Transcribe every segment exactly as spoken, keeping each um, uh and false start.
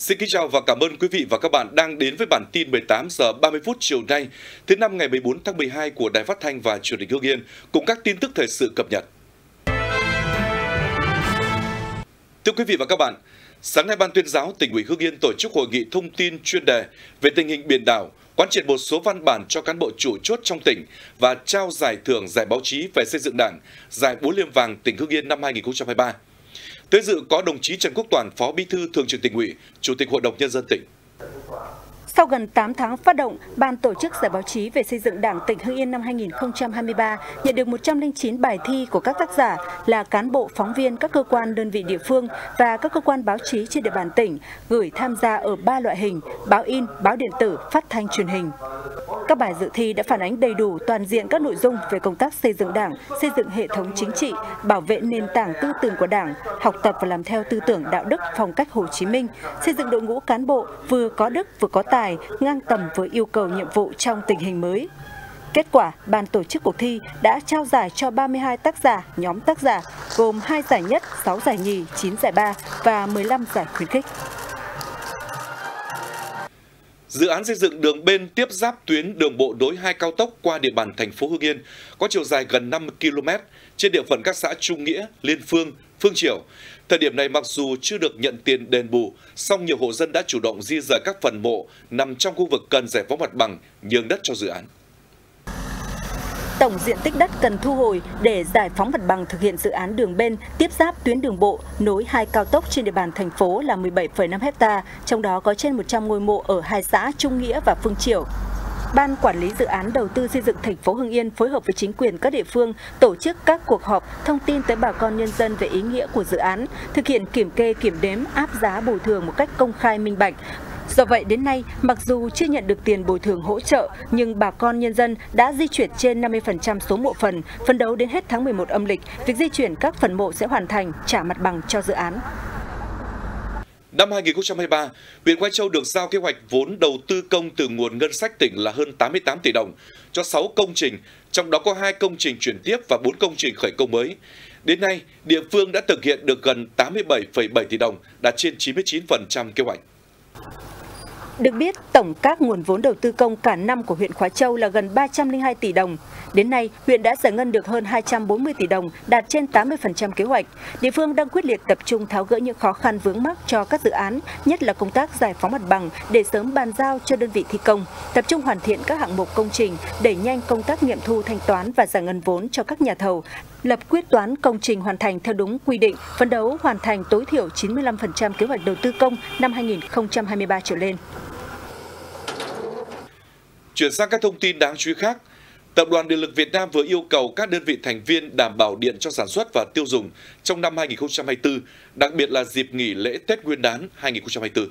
Xin kính chào và cảm ơn quý vị và các bạn đang đến với bản tin mười tám giờ ba mươi phút chiều nay, thứ năm ngày mười bốn tháng mười hai của Đài Phát thanh và Truyền hình Hưng Yên cùng các tin tức thời sự cập nhật. Thưa quý vị và các bạn, sáng nay Ban Tuyên giáo Tỉnh ủy Hưng Yên tổ chức hội nghị thông tin chuyên đề về tình hình biển đảo, quán triệt một số văn bản cho cán bộ chủ chốt trong tỉnh và trao giải thưởng giải báo chí về xây dựng Đảng, giải Búa Liềm Vàng tỉnh Hưng Yên năm hai nghìn không trăm hai mươi ba. Tới dự có đồng chí Trần Quốc Toản, Phó Bí thư Thường trực Tỉnh ủy, Chủ tịch Hội đồng Nhân dân tỉnh. Sau gần tám tháng phát động, Ban tổ chức giải báo chí về xây dựng Đảng tỉnh Hưng Yên năm hai nghìn không trăm hai mươi ba nhận được một trăm lẻ chín bài thi của các tác giả là cán bộ, phóng viên các cơ quan đơn vị địa phương và các cơ quan báo chí trên địa bàn tỉnh, gửi tham gia ở ba loại hình: báo in, báo điện tử, phát thanh truyền hình. Các bài dự thi đã phản ánh đầy đủ toàn diện các nội dung về công tác xây dựng Đảng, xây dựng hệ thống chính trị, bảo vệ nền tảng tư tưởng của Đảng, học tập và làm theo tư tưởng đạo đức phong cách Hồ Chí Minh, xây dựng đội ngũ cán bộ vừa có đức vừa có tài, ngang tầm với yêu cầu nhiệm vụ trong tình hình mới. Kết quả, ban tổ chức cuộc thi đã trao giải cho ba mươi hai tác giả, nhóm tác giả, gồm hai giải nhất, sáu giải nhì, chín giải ba và mười lăm giải khuyến khích. Dự án xây dựng đường bên tiếp giáp tuyến đường bộ nối hai cao tốc qua địa bàn thành phố Hưng Yên có chiều dài gần năm ki lô mét trên địa phận các xã Trung Nghĩa, Liên Phương, Phương Triểu. Thời điểm này mặc dù chưa được nhận tiền đền bù, song nhiều hộ dân đã chủ động di rời các phần mộ nằm trong khu vực cần giải phóng mặt bằng, nhường đất cho dự án. Tổng diện tích đất cần thu hồi để giải phóng mặt bằng thực hiện dự án đường bên tiếp giáp tuyến đường bộ nối hai cao tốc trên địa bàn thành phố là mười bảy phẩy năm ha, trong đó có trên một trăm ngôi mộ ở hai xã Trung Nghĩa và Phương Triểu. Ban quản lý dự án đầu tư xây dựng thành phố Hưng Yên phối hợp với chính quyền các địa phương tổ chức các cuộc họp thông tin tới bà con nhân dân về ý nghĩa của dự án, thực hiện kiểm kê kiểm đếm áp giá bồi thường một cách công khai minh bạch. Do vậy đến nay, mặc dù chưa nhận được tiền bồi thường hỗ trợ, nhưng bà con nhân dân đã di chuyển trên năm mươi phần trăm số mộ phần. Phấn đấu đến hết tháng mười một âm lịch, việc di chuyển các phần mộ sẽ hoàn thành, trả mặt bằng cho dự án. Năm hai nghìn không trăm hai mươi ba, huyện Khoai Châu được giao kế hoạch vốn đầu tư công từ nguồn ngân sách tỉnh là hơn tám mươi tám tỷ đồng cho sáu công trình, trong đó có hai công trình chuyển tiếp và bốn công trình khởi công mới. Đến nay, địa phương đã thực hiện được gần tám mươi bảy phẩy bảy tỷ đồng, đạt trên chín mươi chín phần trăm kế hoạch. Được biết, tổng các nguồn vốn đầu tư công cả năm của huyện Khoái Châu là gần ba trăm lẻ hai tỷ đồng. Đến nay, huyện đã giải ngân được hơn hai trăm bốn mươi tỷ đồng, đạt trên tám mươi phần trăm kế hoạch. Địa phương đang quyết liệt tập trung tháo gỡ những khó khăn vướng mắc cho các dự án, nhất là công tác giải phóng mặt bằng để sớm bàn giao cho đơn vị thi công, tập trung hoàn thiện các hạng mục công trình, đẩy nhanh công tác nghiệm thu thanh toán và giải ngân vốn cho các nhà thầu, lập quyết toán công trình hoàn thành theo đúng quy định, phấn đấu hoàn thành tối thiểu chín mươi lăm phần trăm kế hoạch đầu tư công năm hai nghìn không trăm hai mươi ba trở lên. Chuyển sang các thông tin đáng chú ý khác, Tập đoàn Điện lực Việt Nam vừa yêu cầu các đơn vị thành viên đảm bảo điện cho sản xuất và tiêu dùng trong năm hai nghìn không trăm hai mươi tư, đặc biệt là dịp nghỉ lễ Tết Nguyên đán hai nghìn không trăm hai mươi tư.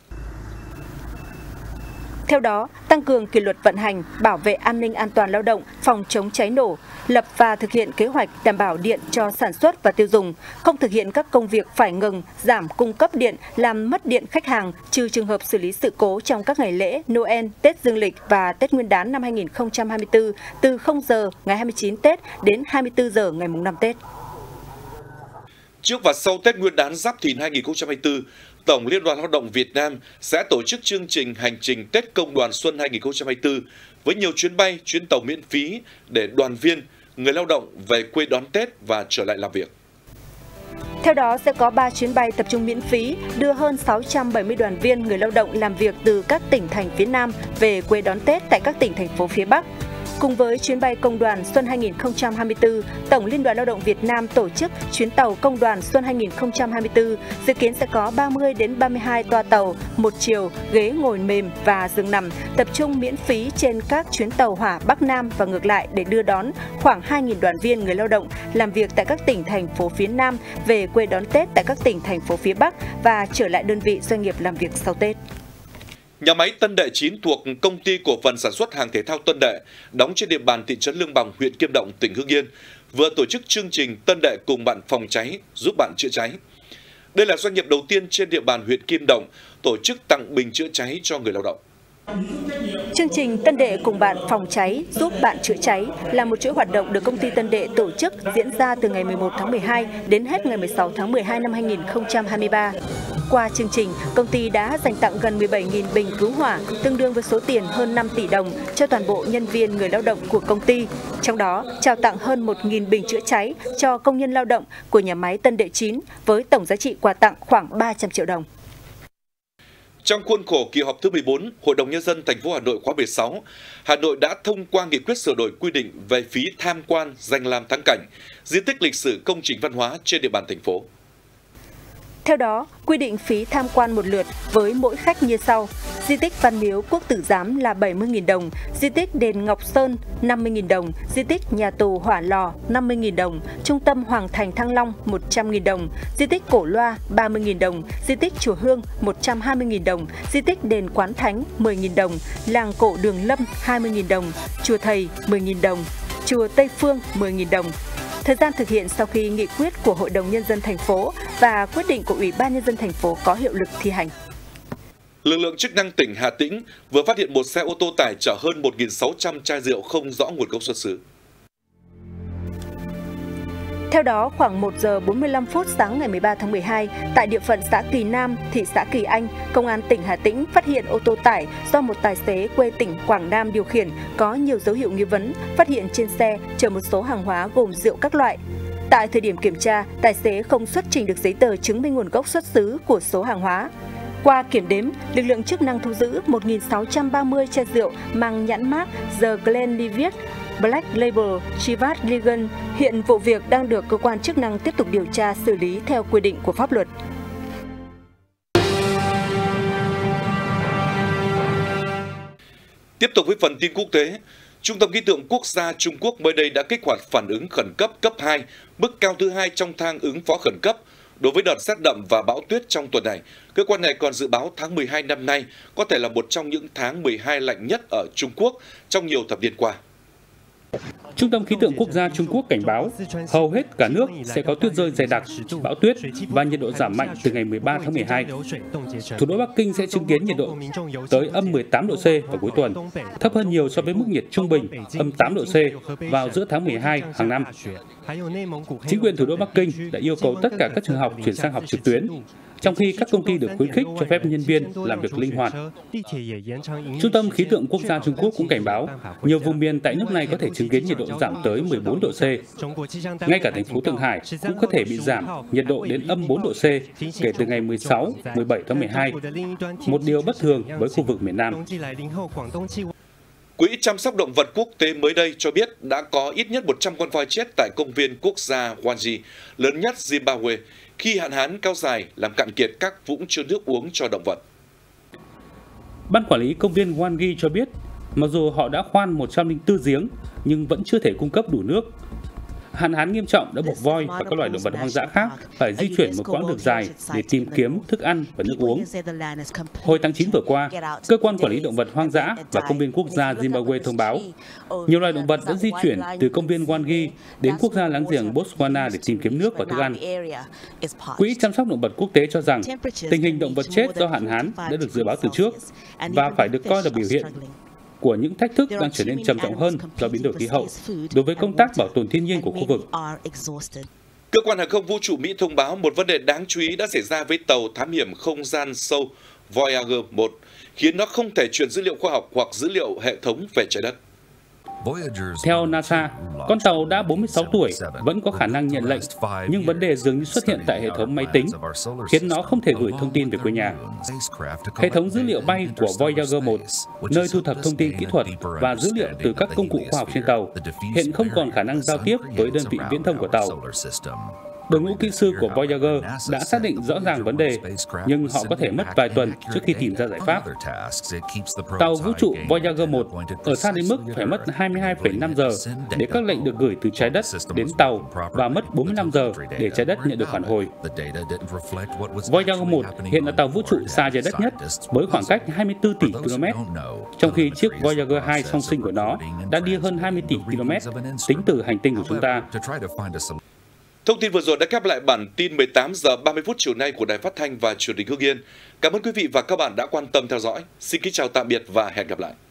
Theo đó, tăng cường kỷ luật vận hành, bảo vệ an ninh an toàn lao động, phòng chống cháy nổ, lập và thực hiện kế hoạch đảm bảo điện cho sản xuất và tiêu dùng, không thực hiện các công việc phải ngừng, giảm cung cấp điện, làm mất điện khách hàng, trừ trường hợp xử lý sự cố trong các ngày lễ Noel, Tết Dương lịch và Tết Nguyên đán năm hai nghìn không trăm hai mươi tư từ không giờ ngày hai mươi chín Tết đến hai mươi tư giờ ngày mùng năm Tết. Trước và sau Tết Nguyên đán Giáp Thìn hai nghìn không trăm hai mươi tư, Tổng Liên đoàn Lao động Việt Nam sẽ tổ chức chương trình hành trình Tết Công đoàn Xuân hai nghìn không trăm hai mươi tư với nhiều chuyến bay, chuyến tàu miễn phí để đoàn viên, người lao động về quê đón Tết và trở lại làm việc. Theo đó sẽ có ba chuyến bay tập trung miễn phí đưa hơn sáu trăm bảy mươi đoàn viên người lao động làm việc từ các tỉnh thành phía Nam về quê đón Tết tại các tỉnh thành phố phía Bắc. Cùng với chuyến bay Công đoàn Xuân hai nghìn không trăm hai mươi tư, Tổng Liên đoàn Lao động Việt Nam tổ chức chuyến tàu Công đoàn Xuân hai nghìn không trăm hai mươi tư, dự kiến sẽ có ba mươi đến ba mươi hai toa tàu, một chiều, ghế ngồi mềm và giường nằm, tập trung miễn phí trên các chuyến tàu hỏa Bắc Nam và ngược lại để đưa đón khoảng hai nghìn đoàn viên người lao động làm việc tại các tỉnh thành phố phía Nam về quê đón Tết tại các tỉnh thành phố phía Bắc và trở lại đơn vị doanh nghiệp làm việc sau Tết. Nhà máy Tân Đệ chín thuộc Công ty Cổ phần Sản xuất Hàng thể thao Tân Đệ, đóng trên địa bàn thị trấn Lương Bằng, huyện Kim Động, tỉnh Hưng Yên, vừa tổ chức chương trình Tân Đệ cùng bạn phòng cháy, giúp bạn chữa cháy. Đây là doanh nghiệp đầu tiên trên địa bàn huyện Kim Động tổ chức tặng bình chữa cháy cho người lao động. Chương trình Tân Đệ cùng bạn phòng cháy giúp bạn chữa cháy là một chuỗi hoạt động được công ty Tân Đệ tổ chức diễn ra từ ngày mười một tháng mười hai đến hết ngày mười sáu tháng mười hai năm hai nghìn không trăm hai mươi ba. Qua chương trình, công ty đã dành tặng gần mười bảy nghìn bình cứu hỏa, tương đương với số tiền hơn năm tỷ đồng cho toàn bộ nhân viên người lao động của công ty. Trong đó, trao tặng hơn một nghìn bình chữa cháy cho công nhân lao động của nhà máy Tân Đệ chín với tổng giá trị quà tặng khoảng ba trăm triệu đồng. Trong khuôn khổ kỳ họp thứ mười bốn, Hội đồng Nhân dân thành phố Hà Nội khóa mười sáu, Hà Nội đã thông qua nghị quyết sửa đổi quy định về phí tham quan, danh lam thắng cảnh, di tích lịch sử, công trình văn hóa trên địa bàn thành phố. Theo đó, quy định phí tham quan một lượt với mỗi khách như sau: di tích Văn Miếu Quốc Tử Giám là bảy mươi nghìn đồng, di tích Đền Ngọc Sơn năm mươi nghìn đồng, di tích Nhà tù Hỏa Lò năm mươi nghìn đồng, trung tâm Hoàng thành Thăng Long một trăm nghìn đồng, di tích Cổ Loa ba mươi nghìn đồng, di tích Chùa Hương một trăm hai mươi nghìn đồng, di tích Đền Quán Thánh mười nghìn đồng, làng cổ Đường Lâm hai mươi nghìn đồng, chùa Thầy mười nghìn đồng, chùa Tây Phương mười nghìn đồng. Thời gian thực hiện sau khi nghị quyết của Hội đồng Nhân dân thành phố và quyết định của Ủy ban Nhân dân thành phố có hiệu lực thi hành. Lực lượng chức năng tỉnh Hà Tĩnh vừa phát hiện một xe ô tô tải chở hơn một nghìn sáu trăm chai rượu không rõ nguồn gốc xuất xứ. Theo đó, khoảng một giờ bốn mươi lăm phút sáng ngày mười ba tháng mười hai, tại địa phận xã Kỳ Nam, thị xã Kỳ Anh, Công an tỉnh Hà Tĩnh phát hiện ô tô tải do một tài xế quê tỉnh Quảng Nam điều khiển có nhiều dấu hiệu nghi vấn, phát hiện trên xe chở một số hàng hóa gồm rượu các loại. Tại thời điểm kiểm tra, tài xế không xuất trình được giấy tờ chứng minh nguồn gốc xuất xứ của số hàng hóa. Qua kiểm đếm, lực lượng chức năng thu giữ một nghìn sáu trăm ba mươi chai rượu mang nhãn mác The Glenlivet, Black Label, Chivas Regal. Hiện vụ việc đang được cơ quan chức năng tiếp tục điều tra xử lý theo quy định của pháp luật. Tiếp tục với phần tin quốc tế, Trung tâm Khí tượng Quốc gia Trung Quốc mới đây đã kích hoạt phản ứng khẩn cấp cấp hai, mức cao thứ hai trong thang ứng phó khẩn cấp. Đối với đợt rét đậm và bão tuyết trong tuần này, cơ quan này còn dự báo tháng mười hai năm nay có thể là một trong những tháng mười hai lạnh nhất ở Trung Quốc trong nhiều thập niên qua. Trung tâm Khí tượng Quốc gia Trung Quốc cảnh báo hầu hết cả nước sẽ có tuyết rơi dày đặc, bão tuyết và nhiệt độ giảm mạnh từ ngày mười ba tháng mười hai. Thủ đô Bắc Kinh sẽ chứng kiến nhiệt độ tới âm mười tám độ C vào cuối tuần, thấp hơn nhiều so với mức nhiệt trung bình âm tám độ C vào giữa tháng mười hai hàng năm. Chính quyền thủ đô Bắc Kinh đã yêu cầu tất cả các trường học chuyển sang học trực tuyến, trong khi các công ty được khuyến khích cho phép nhân viên làm việc linh hoạt. Trung tâm Khí tượng Quốc gia Trung Quốc cũng cảnh báo nhiều vùng miền tại nước này có thể chứng kiến nhiệt độ giảm tới mười bốn độ C. Ngay cả thành phố Thượng Hải cũng có thể bị giảm nhiệt độ đến âm bốn độ C kể từ ngày mười sáu, mười bảy tháng mười hai, một điều bất thường với khu vực miền Nam. Quỹ chăm sóc động vật quốc tế mới đây cho biết đã có ít nhất một trăm con voi chết tại công viên quốc gia Wanji, lớn nhất Zimbabwe, khi hạn hán kéo dài làm cạn kiệt các vũng chứa nước uống cho động vật. Ban quản lý công viên Wangi cho biết, mặc dù họ đã khoan một trăm lẻ bốn giếng, nhưng vẫn chưa thể cung cấp đủ nước. Hạn hán nghiêm trọng đã buộc voi và các loài động vật hoang dã khác phải di chuyển một quãng đường dài để tìm kiếm thức ăn và nước uống. Hồi tháng chín vừa qua, Cơ quan Quản lý Động vật Hoang dã và Công viên Quốc gia Zimbabwe thông báo nhiều loài động vật đã di chuyển từ công viên Wangi đến quốc gia láng giềng Botswana để tìm kiếm nước và thức ăn. Quỹ chăm sóc động vật quốc tế cho rằng tình hình động vật chết do hạn hán đã được dự báo từ trước và phải được coi là biểu hiện của những thách thức đang trở nên trầm trọng hơn do biến đổi khí hậu đối với công tác bảo tồn thiên nhiên của khu vực. Cơ quan hàng không vũ trụ Mỹ thông báo một vấn đề đáng chú ý đã xảy ra với tàu thám hiểm không gian sâu Voyager một, khiến nó không thể truyền dữ liệu khoa học hoặc dữ liệu hệ thống về trái đất. Theo NASA, con tàu đã bốn mươi sáu tuổi vẫn có khả năng nhận lệnh, nhưng vấn đề dường như xuất hiện tại hệ thống máy tính, khiến nó không thể gửi thông tin về quê nhà. Hệ thống dữ liệu bay của Voyager một, nơi thu thập thông tin kỹ thuật và dữ liệu từ các công cụ khoa học trên tàu, hiện không còn khả năng giao tiếp với đơn vị viễn thông của tàu. Đội ngũ kỹ sư của Voyager đã xác định rõ ràng vấn đề, nhưng họ có thể mất vài tuần trước khi tìm ra giải pháp. Tàu vũ trụ Voyager một ở xa đến mức phải mất hai mươi hai phẩy năm giờ để các lệnh được gửi từ trái đất đến tàu và mất bốn mươi lăm giờ để trái đất nhận được phản hồi. Voyager một hiện là tàu vũ trụ xa trái đất nhất với khoảng cách hai mươi tư tỷ ki lô mét, trong khi chiếc Voyager hai song sinh của nó đã đi hơn hai mươi tỷ ki lô mét tính từ hành tinh của chúng ta. Thông tin vừa rồi đã khép lại bản tin mười tám giờ ba mươi phút chiều nay của Đài Phát thanh và Truyền hình Hưng Yên. Cảm ơn quý vị và các bạn đã quan tâm theo dõi. Xin kính chào tạm biệt và hẹn gặp lại.